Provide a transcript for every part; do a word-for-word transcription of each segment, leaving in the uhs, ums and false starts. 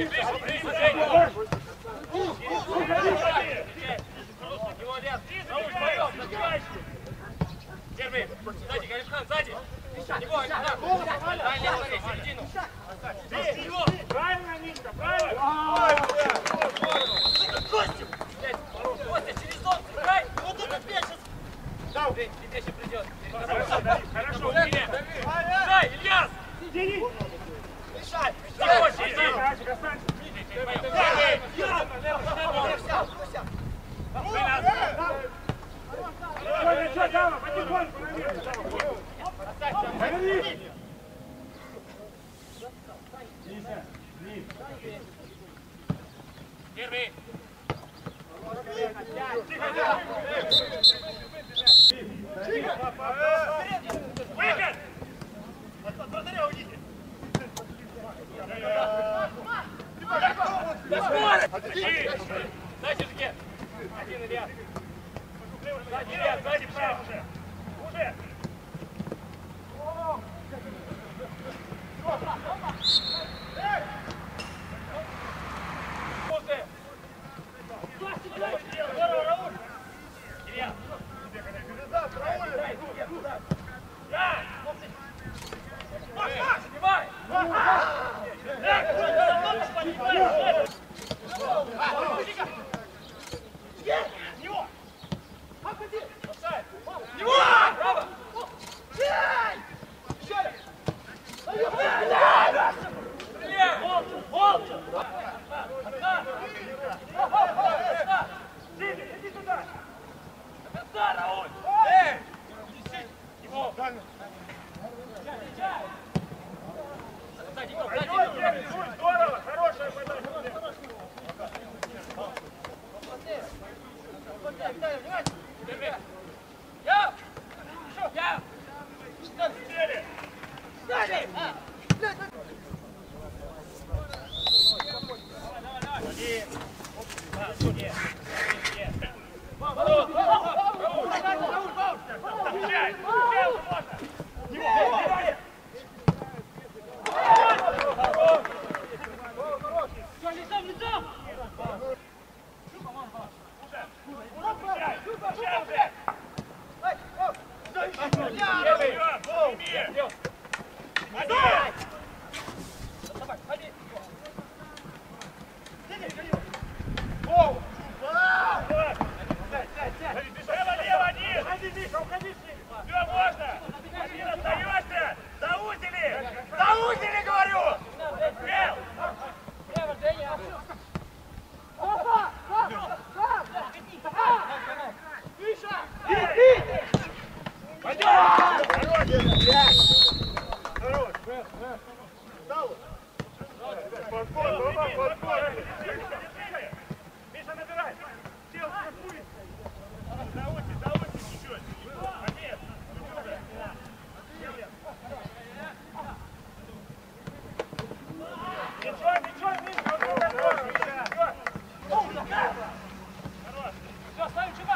Держи! Сзади, Галимхан, сзади! Него, Галимхан! Дай левый, смотри, середину! Правильно, Мишка, правильно! Костя! Костя, через зон сыграй! Вот этот мяч сейчас! Да, тебе сейчас придет! Хорошо, Илья! Дай, Ильяс! Иди! Мешай! Иди! Останься, останься! Что, Дава, потихоньку наверх! Поверни! Держи! Выход! От вратаря уйдите! Сзади, Жге! Один Илья! Сзади, Илья, сзади, право уже! Уже! Здорово, Рауль! Илья! Снимай! Него! Него! Право! Иди туда! Да, Рауль! Эй! Его! Сзади, сзади! Здорово! Хорошая подача! Я! Я! Сели! Сзади! Один! Да, судья! Встречай! Встречай, можно! Него! Все, лицом, лицом! Заузили, говорю! Бел! Миша, набирай! Сел, будет! Заути, заути чуть-чуть! Молодец! Ничего, ничего, Миша! Хорош! Все, ставим чего?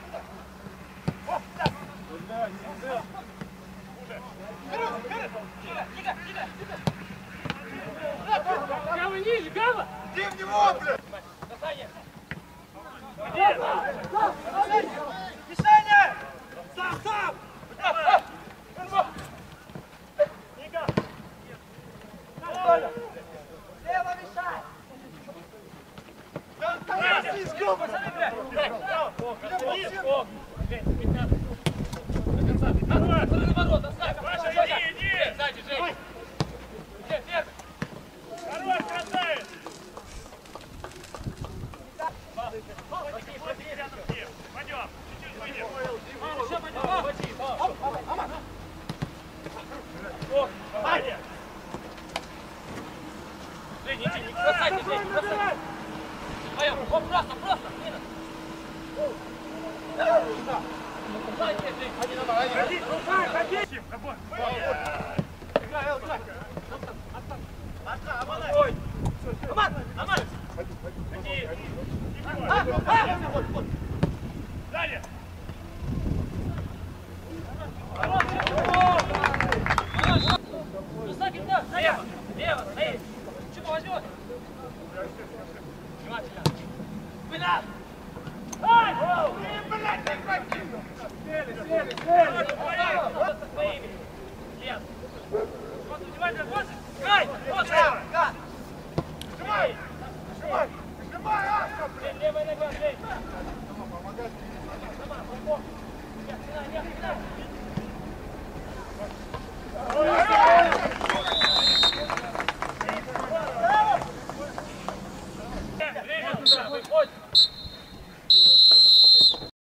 Гава ниже, Гава! Иди в него, блядь! Мишаня! Сам, сам! Ника! Слева мешай! Пацаны, блядь! Паша, иди, иди! Сзади, Жень! Где, первый? Хорош, красавец! Пойдем, чуть-чуть выйдем. Еще пойдем! Ваня! Жень, иди, не бросайте, Жень, не бросайте! Вдвоем, о, просто, просто! Сзади, Жень! Ходи, рукай, ходи! Работай! Играй, играй! Ой! Аман! Аман! Ходи! Далее! Лево! Лево! Стоит! Чего возьмет? Левая нога, Жень! Ой,